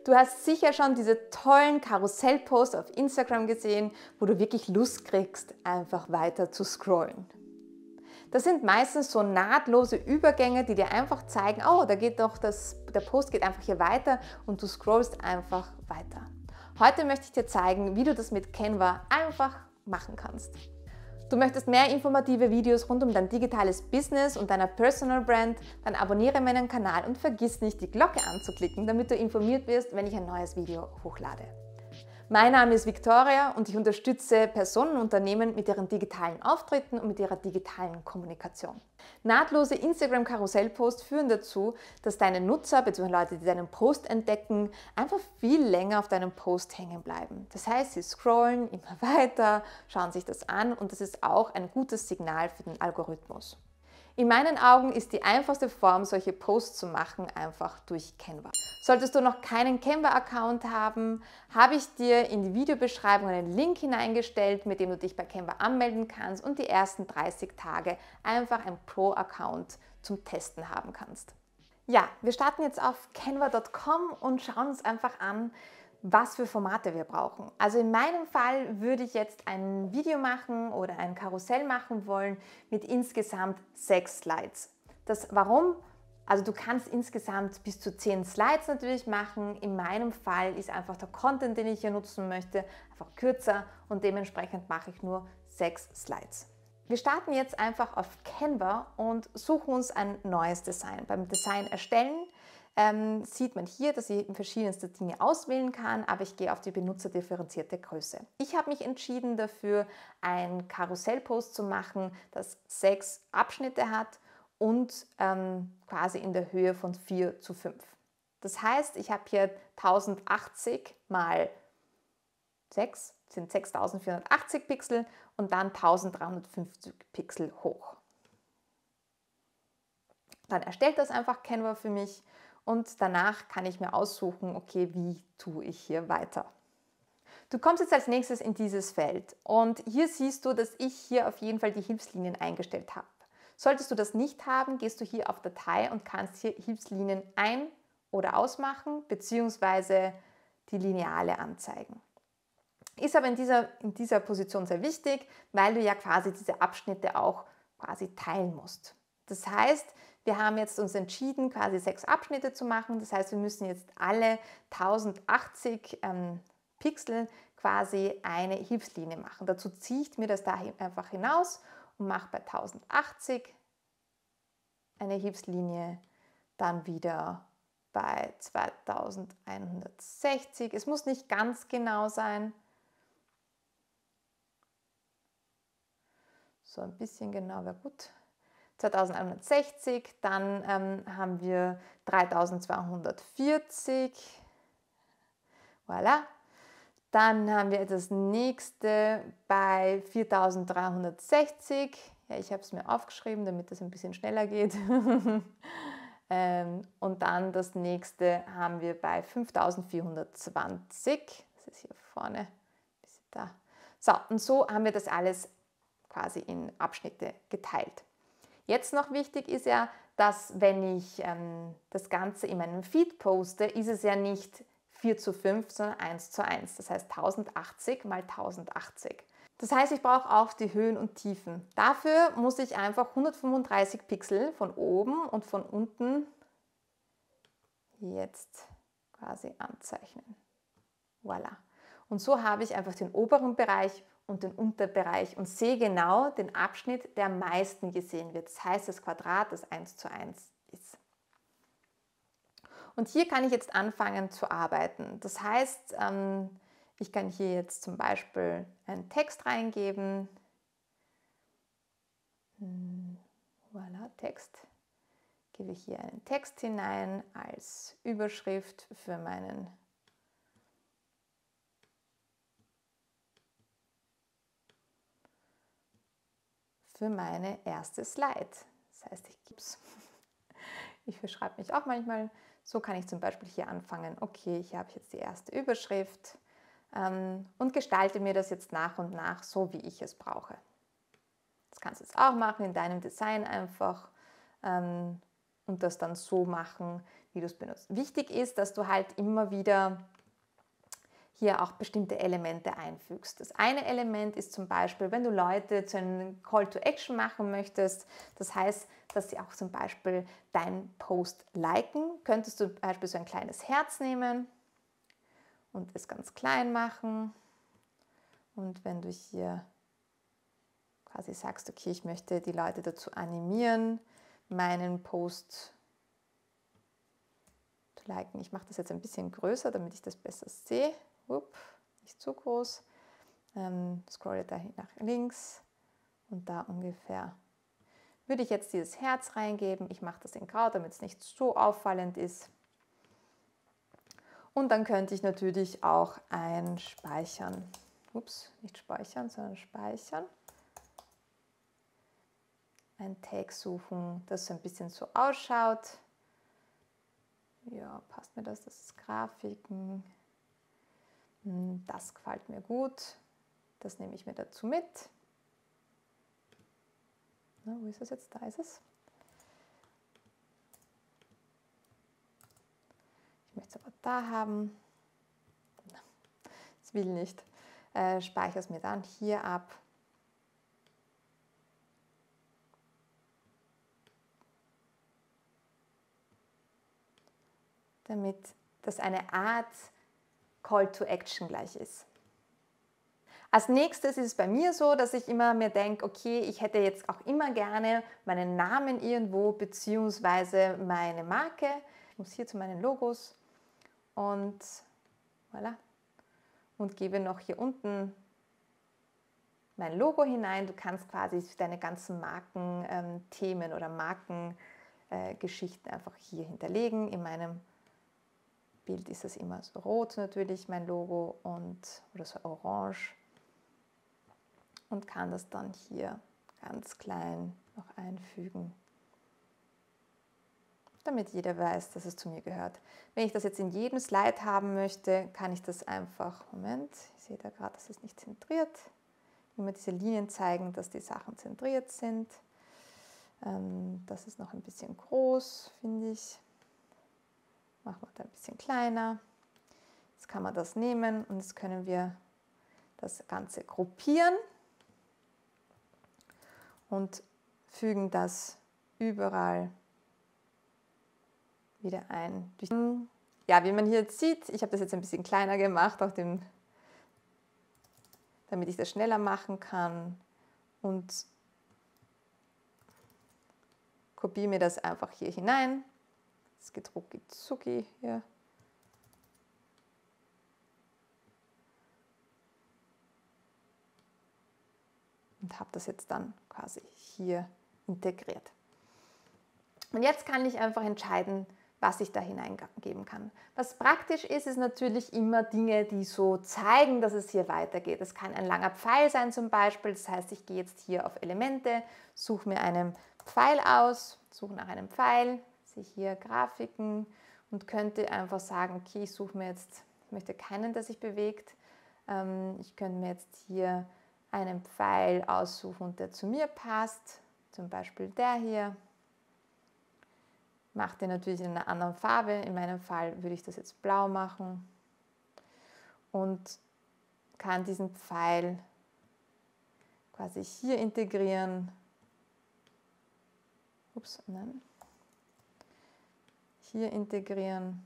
Du hast sicher schon diese tollen Karussellposts auf Instagram gesehen, wo du wirklich Lust kriegst, einfach weiter zu scrollen. Das sind meistens so nahtlose Übergänge, die dir einfach zeigen, oh, da geht doch der Post geht einfach hier weiter und du scrollst einfach weiter. Heute möchte ich dir zeigen, wie du das mit Canva einfach machen kannst. Du möchtest mehr informative Videos rund um dein digitales Business und deiner Personal Brand, dann abonniere meinen Kanal und vergiss nicht, die Glocke anzuklicken, damit du informiert wirst, wenn ich ein neues Video hochlade. Mein Name ist Victoria und ich unterstütze Personen und Unternehmen mit ihren digitalen Auftritten und mit ihrer digitalen Kommunikation. Nahtlose Instagram-Karussellposts führen dazu, dass deine Nutzer bzw. Leute, die deinen Post entdecken, einfach viel länger auf deinem Post hängen bleiben. Das heißt, sie scrollen immer weiter, schauen sich das an und das ist auch ein gutes Signal für den Algorithmus. In meinen Augen ist die einfachste Form, solche Posts zu machen, einfach durch Canva. Solltest du noch keinen Canva-Account haben, habe ich dir in die Videobeschreibung einen Link hineingestellt, mit dem du dich bei Canva anmelden kannst und die ersten 30 Tage einfach ein Pro-Account zum Testen haben kannst. Ja, wir starten jetzt auf canva.com und schauen uns einfach an, was für Formate wir brauchen. Also in meinem Fall würde ich jetzt ein Video machen oder ein Karussell machen wollen mit insgesamt 6 Slides. Warum? Also du kannst insgesamt bis zu 10 Slides natürlich machen. In meinem Fall ist einfach der Content, den ich hier nutzen möchte, einfach kürzer und dementsprechend mache ich nur 6 Slides. Wir starten jetzt einfach auf Canva und suchen uns ein neues Design. Beim Design erstellen sieht man hier, dass ich verschiedenste Dinge auswählen kann, aber ich gehe auf die benutzerdifferenzierte Größe. Ich habe mich entschieden dafür, ein Karussellpost zu machen, das 6 Abschnitte hat und quasi in der Höhe von 4:5. Das heißt, ich habe hier 1080 mal 6 sind 6480 Pixel und dann 1350 Pixel hoch. Dann erstellt das einfach Canva für mich. Und danach kann ich mir aussuchen, okay, wie tue ich hier weiter. Du kommst jetzt als nächstes in dieses Feld und hier siehst du, dass ich hier auf jeden Fall die Hilfslinien eingestellt habe. Solltest du das nicht haben, gehst du hier auf Datei und kannst hier Hilfslinien ein- oder ausmachen bzw. die Lineale anzeigen. Ist aber in dieser Position sehr wichtig, weil du ja quasi diese Abschnitte auch quasi teilen musst. Das heißt, wir haben jetzt uns entschieden, quasi 6 Abschnitte zu machen. Das heißt, wir müssen jetzt alle 1080 Pixel quasi eine Hilfslinie machen. Dazu ziehe ich mir das da einfach hinaus und mache bei 1080 eine Hilfslinie, dann wieder bei 2160. Es muss nicht ganz genau sein. So ein bisschen genau wäre gut. 2160, dann haben wir 3240, voilà. Dann haben wir das nächste bei 4360, ja, ich habe es mir aufgeschrieben, damit das ein bisschen schneller geht. Und dann das nächste haben wir bei 5420, das ist hier vorne, bis da. So, und so haben wir das alles quasi in Abschnitte geteilt. Jetzt noch wichtig ist ja, dass wenn ich das Ganze in meinem Feed poste, ist es ja nicht 4:5, sondern 1:1. Das heißt 1080 mal 1080. Das heißt, ich brauche auch die Höhen und Tiefen. Dafür muss ich einfach 135 Pixel von oben und von unten jetzt quasi anzeichnen. Voilà. Und so habe ich einfach den oberen Bereich und den Unterbereich und sehe genau den Abschnitt, der am meisten gesehen wird. Das heißt, das Quadrat, das 1:1 ist. Und hier kann ich jetzt anfangen zu arbeiten. Das heißt, ich kann hier jetzt zum Beispiel einen Text reingeben. Voilà, Text. Gebe ich hier einen Text hinein als Überschrift für meine erste Slide. Das heißt, ich verschreibe mich auch manchmal. So kann ich zum Beispiel hier anfangen. Okay, ich habe jetzt die erste Überschrift und gestalte mir das jetzt nach und nach so, wie ich es brauche. Das kannst du jetzt auch machen in deinem Design einfach und das dann so machen, wie du es benutzt. Wichtig ist, dass du halt immer wieder hier auch bestimmte Elemente einfügst. Das eine Element ist zum Beispiel, wenn du Leute zu einem Call to Action machen möchtest, das heißt, dass sie auch zum Beispiel deinen Post liken, könntest du zum Beispiel so ein kleines Herz nehmen und es ganz klein machen. Und wenn du hier quasi sagst, okay, ich möchte die Leute dazu animieren, meinen Post zu liken. Ich mache das jetzt ein bisschen größer, damit ich das besser sehe. Nicht zu groß. Scrolle da nach links und da ungefähr würde ich jetzt dieses Herz reingeben. Ich mache das in grau, damit es nicht so auffallend ist. Und dann könnte ich natürlich auch ein Speichern. Nicht speichern, sondern speichern. Ein Tag suchen, das so ein bisschen so ausschaut. Ja, passt mir das? Das ist Grafiken. Das gefällt mir gut. Das nehme ich mir dazu mit. Na, wo ist es jetzt? Da ist es. Ich möchte es aber da haben. Das will nicht. Speichere es mir dann hier ab. Damit das eine Art Call to Action gleich ist. Als nächstes ist es bei mir so, dass ich immer mir denke, okay, ich hätte jetzt auch immer gerne meinen Namen irgendwo beziehungsweise meine Marke. Ich muss hier zu meinen Logos und voilà. Und gebe noch hier unten mein Logo hinein. Du kannst quasi deine ganzen Markenthemen oder Markengeschichten einfach hier hinterlegen. In meinem Bild ist es immer so rot natürlich, mein Logo, oder so orange. Und kann das dann hier ganz klein noch einfügen, damit jeder weiß, dass es zu mir gehört. Wenn ich das jetzt in jedem Slide haben möchte, kann ich das einfach, Moment, ich sehe da gerade, dass es nicht zentriert. Immer diese Linien zeigen, dass die Sachen zentriert sind. Das ist noch ein bisschen groß, finde ich. Machen wir da ein bisschen kleiner. Jetzt kann man das nehmen und jetzt können wir das Ganze gruppieren und fügen das überall wieder ein. Ja, wie man hier jetzt sieht, ich habe das jetzt ein bisschen kleiner gemacht, damit ich das schneller machen kann und kopiere mir das einfach hier hinein. Das geht rucki zucki hier. Und habe das jetzt dann quasi hier integriert. Und jetzt kann ich einfach entscheiden, was ich da hineingeben kann. Was praktisch ist, ist natürlich immer Dinge, die so zeigen, dass es hier weitergeht. Es kann ein langer Pfeil sein zum Beispiel. Das heißt, ich gehe jetzt hier auf Elemente, suche mir einen Pfeil aus, suche nach einem Pfeil, sehe hier Grafiken und könnte einfach sagen, okay, ich möchte keinen, der sich bewegt. Ich könnte mir jetzt hier einen Pfeil aussuchen, der zu mir passt, zum Beispiel der hier. Mache den natürlich in einer anderen Farbe. In meinem Fall würde ich das jetzt blau machen und kann diesen Pfeil quasi hier integrieren. Hier integrieren.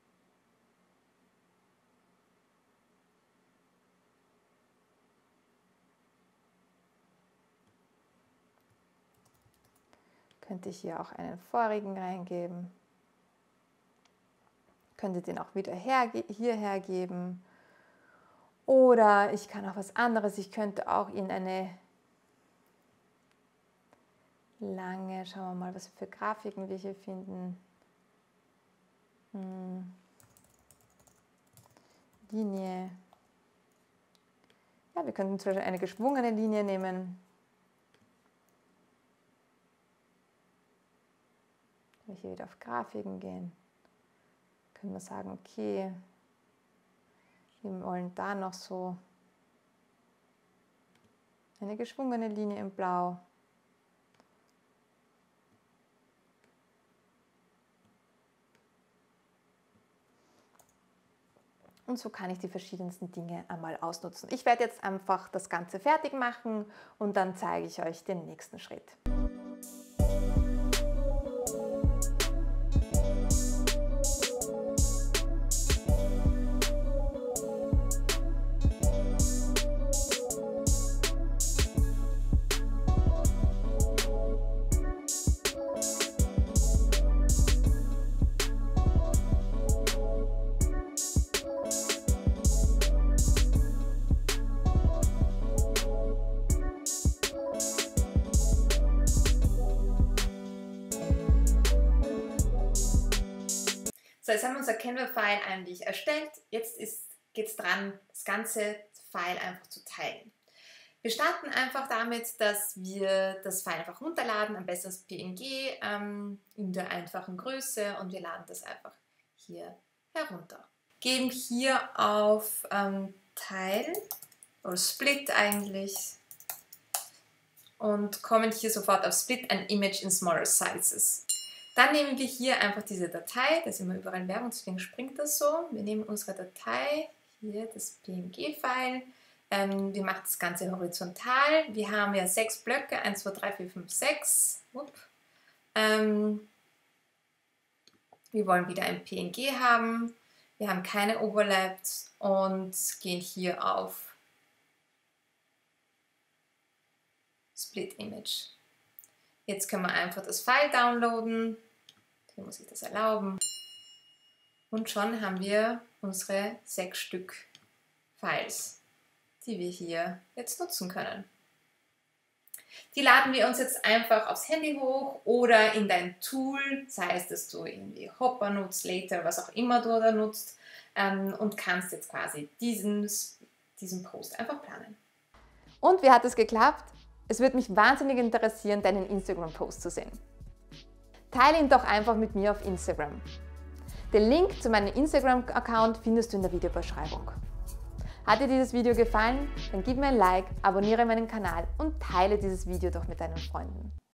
Könnte ich hier auch einen vorigen reingeben. Könnte den auch wieder hierher geben. Oder ich kann auch was anderes. Ich könnte auch in eine lange, schauen wir mal, was für Grafiken wir hier finden. Linie. Ja, wir könnten zum Beispiel eine geschwungene Linie nehmen. Wenn wir hier wieder auf Grafiken gehen, können wir sagen, okay, wir wollen da noch so eine geschwungene Linie in Blau. Und so kann ich die verschiedensten Dinge einmal ausnutzen. Ich werde jetzt einfach das Ganze fertig machen und dann zeige ich euch den nächsten Schritt. So, jetzt haben wir unser Canva-File eigentlich erstellt. Jetzt geht es dran, das ganze File einfach zu teilen. Wir starten einfach damit, dass wir das File einfach runterladen, am besten als PNG in der einfachen Größe, und wir laden das einfach hier herunter. Gehen hier auf Teilen oder Split eigentlich und kommen hier sofort auf Split an Image in Smaller Sizes. Dann nehmen wir hier einfach diese Datei, da ist immer überall Werbung, deswegen springt das so. Wir nehmen unsere Datei, hier das PNG-File, wir machen das Ganze horizontal. Wir haben ja 6 Blöcke, 1, 2, 3, 4, 5, 6. Wir wollen wieder ein PNG haben, wir haben keine Overlaps und gehen hier auf Split Image. Jetzt können wir einfach das File downloaden. Hier muss ich das erlauben. Und schon haben wir unsere 6 Stück Files, die wir hier jetzt nutzen können. Die laden wir uns jetzt einfach aufs Handy hoch oder in dein Tool, sei es, dass du irgendwie Hopper nutzt, Later, was auch immer du da nutzt, und kannst jetzt quasi diesen Post einfach planen. Und wie hat es geklappt? Es würde mich wahnsinnig interessieren, deinen Instagram-Post zu sehen. Teile ihn doch einfach mit mir auf Instagram. Den Link zu meinem Instagram-Account findest du in der Videobeschreibung. Hat dir dieses Video gefallen? Dann gib mir ein Like, abonniere meinen Kanal und teile dieses Video doch mit deinen Freunden.